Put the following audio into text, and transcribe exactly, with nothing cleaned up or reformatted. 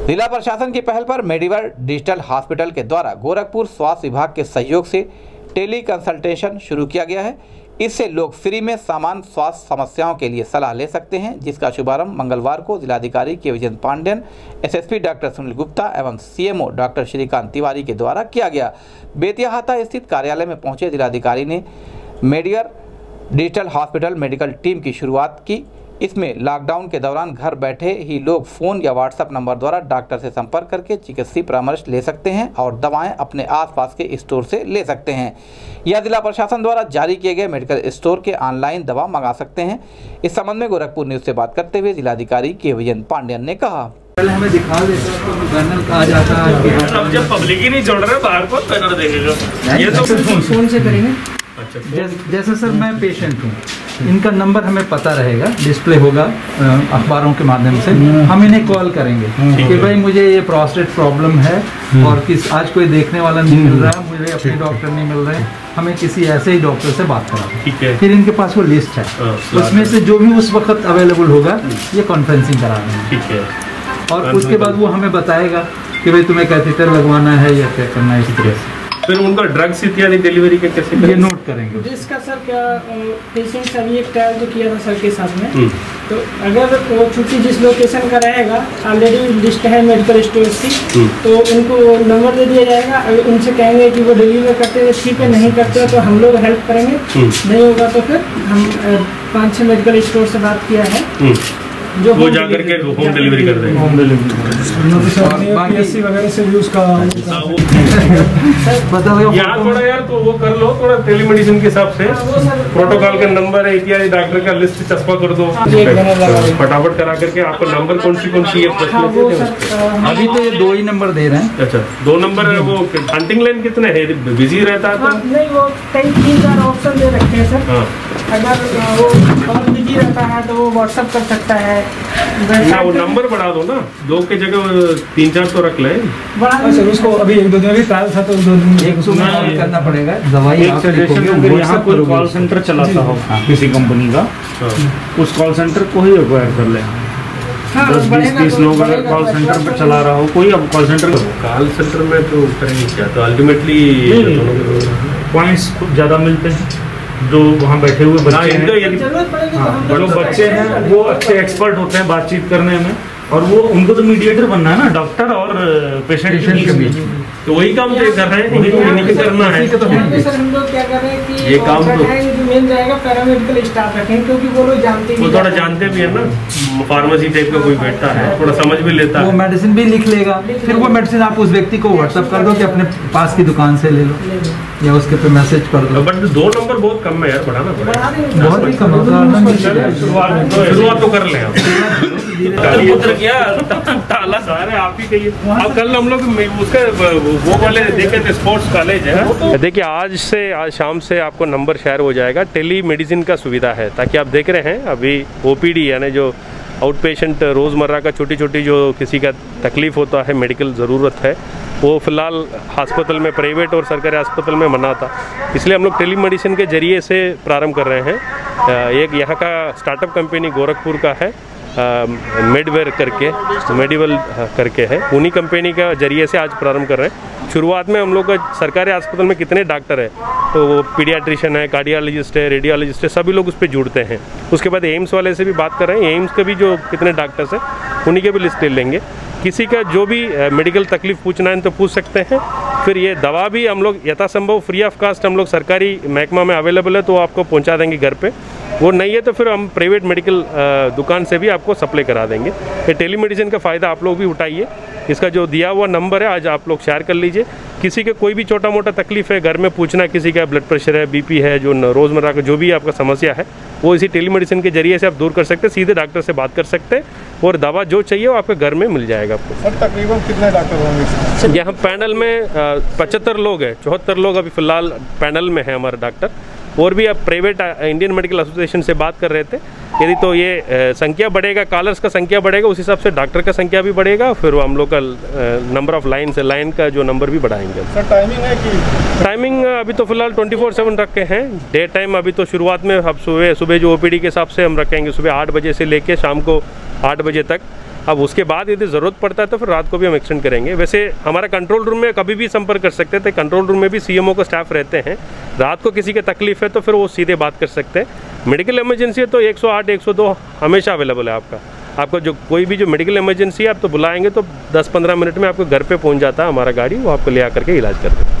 जिला प्रशासन की पहल पर मेडिवर डिजिटल हॉस्पिटल के द्वारा गोरखपुर स्वास्थ्य विभाग के सहयोग से टेली कंसल्टेशन शुरू किया गया है। इससे लोग फ्री में सामान्य स्वास्थ्य समस्याओं के लिए सलाह ले सकते हैं, जिसका शुभारंभ मंगलवार को जिलाधिकारी के विजय पांडेयन, एसएसपी डॉक्टर सुनील गुप्ता एवं सीएमओ डॉक्टर श्रीकांत तिवारी के द्वारा किया गया। बेतियाहाता स्थित कार्यालय में पहुंचे जिलाधिकारी ने मेडिवर डिजिटल हॉस्पिटल मेडिकल टीम की शुरुआत की। इसमें लॉकडाउन के दौरान घर बैठे ही लोग फ़ोन या व्हाट्सएप नंबर द्वारा डॉक्टर से संपर्क करके चिकित्सीय परामर्श ले सकते हैं और दवाएं अपने आसपास के स्टोर से ले सकते हैं या जिला प्रशासन द्वारा जारी किए गए मेडिकल स्टोर के ऑनलाइन दवा मंगा सकते हैं। इस संबंध में गोरखपुर न्यूज़ से बात करते हुए जिलाधिकारी के विजय पांडेयन ने कहा, पहले हमें दिखा देता तो बैनर कहा जाता है। अब जब पब्लिक ही नहीं जोड़ रहे बाहर को बैनर देखेगा, ये तो फोन से करेंगे। जैसे सर मैं पेशेंट हूँ, इनका नंबर हमें पता रहेगा, डिस्प्ले होगा अखबारों के माध्यम से, हम इन्हें कॉल करेंगे कि भाई मुझे ये प्रोस्टेट प्रॉब्लम है और किस आज कोई देखने वाला नहीं मिल रहा है, मुझे अपने डॉक्टर नहीं मिल रहे, हमें किसी ऐसे ही डॉक्टर से बात करा। ठीक है। फिर इनके पास वो लिस्ट है, उसमें से जो भी उस वक्त अवेलेबल होगा ये कॉन्फ्रेंसिंग करा देंगे। ठीक है। और उसके बाद वो हमें बताएगा कि भाई तुम्हें कैथेटर लगवाना है या क्या करना है, इस तरह से। फिर उनका ड्रग्स इत्यादि डिलीवरी के कैसे ये नोट करेंगे। जिसका सर क्या पेशेंट अभी एक ट्रायल जो किया था सर के साथ में, तो अगर वो छुट्टी जिस लोकेशन का रहेगा ऑलरेडी लिस्ट है मेडिकल स्टोर की, तो उनको नंबर दे दिया जाएगा। अगर उनसे कहेंगे कि वो डिलीवर करते हैं ठीक है, नहीं करते तो हम लोग हेल्प करेंगे, नहीं होगा तो फिर हम पाँच छः मेडिकल स्टोर से बात किया है जो वो जा करके होम डिलीवरी कर देंगे। होम डिलीवरी बाकी वगैरह से यूज का यहाँ थोड़ा यार तो वो कर लो, थोड़ा टेलीमेडिसिन के हिसाब से प्रोटोकॉल का नंबर है इत्यादि, डॉक्टर का लिस्ट चस्पा कर दो फटाफट करा करके। आपका नंबर कौन सी कौन सी है? अभी तो ये दो ही नंबर दे रहे हैं। अच्छा, दो नंबर। वो हंटिंग लाइन कितने है? बिजी रहता है तो नहीं, वो कई तीन चार ऑप्शन दे रखे हैं सर। अगर वो कॉल बिजी रहता है तो वो व्हाट्सएप कर सकता है। ना वो नंबर बढ़ा दो ना, दो के जगह तीन चार तो रख ले। सर उसको अभी एक दो दिन भी ट्रायल था तो दो दिन एक सौ में करना पड़ेगा। दवाई एक सजेशन, अगर यहाँ कोई कॉल सेंटर चलाता हो किसी कंपनी का, उस कॉल सेंटर को ही एक्वायर कर ले। दस बीस तीस लोग अगर कॉल सेंटर पर चला रहा हो कोई, अब कॉल सेंटर कॉल सेंटर में तो करेंगे क्या? तो अल्टीमेटली पॉइंट्स कुछ ज़्यादा मिलते हैं। जो वहाँ बैठे हुए बच्चे हैं, हाँ, जो बच्चे हैं वो अच्छे एक्सपर्ट होते हैं बातचीत करने में, और वो उनको तो मीडिएटर बनना है ना, डॉक्टर और पेशेंट के बीच। तो वही काम तो कर रहे हैं, वही करना है। सर हम लोग क्या कर रहे हैं कि ये काम तो मिल जाएगा, पैरामेडिकल स्टाफ रखें क्योंकि वो लोग जानते वो थोड़ा जानते भी है ना, फार्मेसी टाइप का कोई बैठता है, थोड़ा समझ भी लेता है, वो मेडिसिन भी लिख लेगा। फिर वो मेडिसिन आप उस व्यक्ति को व्हाट्सएप कर दो कि अपने पास की दुकान से ले लो, या उसके पे मैसेज कर दो। बट दो नंबर बहुत कम है यार, बढ़ाना पड़ेगा। बहुत ही कम है, शुरुआत तो कर लें आप। क्या ताला सारे आप ही कहिए। अब कल हम लोग उसका वो वाले देखे थे, स्पोर्ट्स कॉलेज है। देखिए आज से आज शाम से आपको नंबर शेयर हो जाएगा। टेली मेडिसिन का सुविधा है, ताकि आप देख रहे हैं अभी ओपीडी यानी जो आउट पेशेंट रोज़मर्रा का छोटी छोटी जो किसी का तकलीफ होता है, मेडिकल ज़रूरत है, वो फ़िलहाल अस्पताल में, प्राइवेट और सरकारी अस्पताल में मना था। इसलिए हम लोग टेली मेडिसिन के ज़रिए से प्रारंभ कर रहे हैं। एक यहाँ का स्टार्टअप कंपनी गोरखपुर का है, मेडवेयर करके, मेडिवल करके है, उन्हीं कंपनी का जरिए से आज प्रारंभ कर रहे हैं। शुरुआत में हम लोग का सरकारी अस्पताल में कितने डॉक्टर है, तो वो पीडियाट्रिशियन है, कार्डियोलॉजिस्ट है, रेडियोलॉजिस्ट है, सभी लोग उस पर जुड़ते हैं। उसके बाद एम्स वाले से भी बात कर रहे हैं, एम्स के भी जो कितने डॉक्टर्स हैं उन्हीं के भी लिस्ट ले लेंगे। किसी का जो भी मेडिकल तकलीफ पूछना है तो पूछ सकते हैं। फिर ये दवा भी हम लोग यथासंभव फ्री ऑफ कास्ट हम लोग सरकारी महकमा में अवेलेबल है तो आपको पहुंचा देंगे घर पे। वो नहीं है तो फिर हम प्राइवेट मेडिकल दुकान से भी आपको सप्लाई करा देंगे। ये टेलीमेडिसिन का फ़ायदा आप लोग भी उठाइए। इसका जो दिया हुआ नंबर है आज आप लोग शेयर कर लीजिए। किसी के कोई भी छोटा मोटा तकलीफ है घर में पूछना, किसी का ब्लड प्रेशर है, बीपी है, जो रोज़मर्रा का जो भी आपका समस्या है वो इसी टेलीमेडिसिन के जरिए से आप दूर कर सकते हैं। सीधे डॉक्टर से बात कर सकते हैं और दवा जो चाहिए वो आपके घर में मिल जाएगा आपको। सर तकरीबन कितने डॉक्टर होंगे? यहाँ पैनल में पचहत्तर लोग हैं, चौहत्तर लोग अभी फ़िलहाल पैनल में है हमारे डॉक्टर। और भी अब प्राइवेट इंडियन मेडिकल एसोसिएशन से बात कर रहे थे, यदि तो ये संख्या बढ़ेगा, कॉलर्स का संख्या बढ़ेगा, उस हिसाब से डॉक्टर का संख्या भी बढ़ेगा। फिर हम लोग का नंबर ऑफ लाइन से लाइन का जो नंबर भी बढ़ाएंगे। सर टाइमिंग है कि? टाइमिंग अभी तो फिलहाल ट्वेंटी फोर सेवन रखे हैं। डे टाइम अभी तो शुरुआत में अब सुबह सुबह जो ओपीडी के हिसाब से हम रखेंगे, सुबह आठ बजे से लेके शाम को आठ बजे तक। अब उसके बाद यदि ज़रूरत पड़ता है तो फिर रात को भी हम एक्सटेंड करेंगे। वैसे हमारा कंट्रोल रूम में कभी भी संपर्क कर सकते थे, कंट्रोल रूम में भी सीएमओ का स्टाफ रहते हैं। रात को किसी की तकलीफ है तो फिर वो सीधे बात कर सकते हैं। मेडिकल इमरजेंसी है तो एक सौ आठ एक सौ दो हमेशा अवेलेबल है आपका। आपको जो कोई भी जो मेडिकल इमरजेंसी है आप तो बुलाएंगे तो दस पंद्रह मिनट में आपको घर पे पहुंच जाता है हमारा गाड़ी, वो आपको ले आकर के इलाज कर देता है।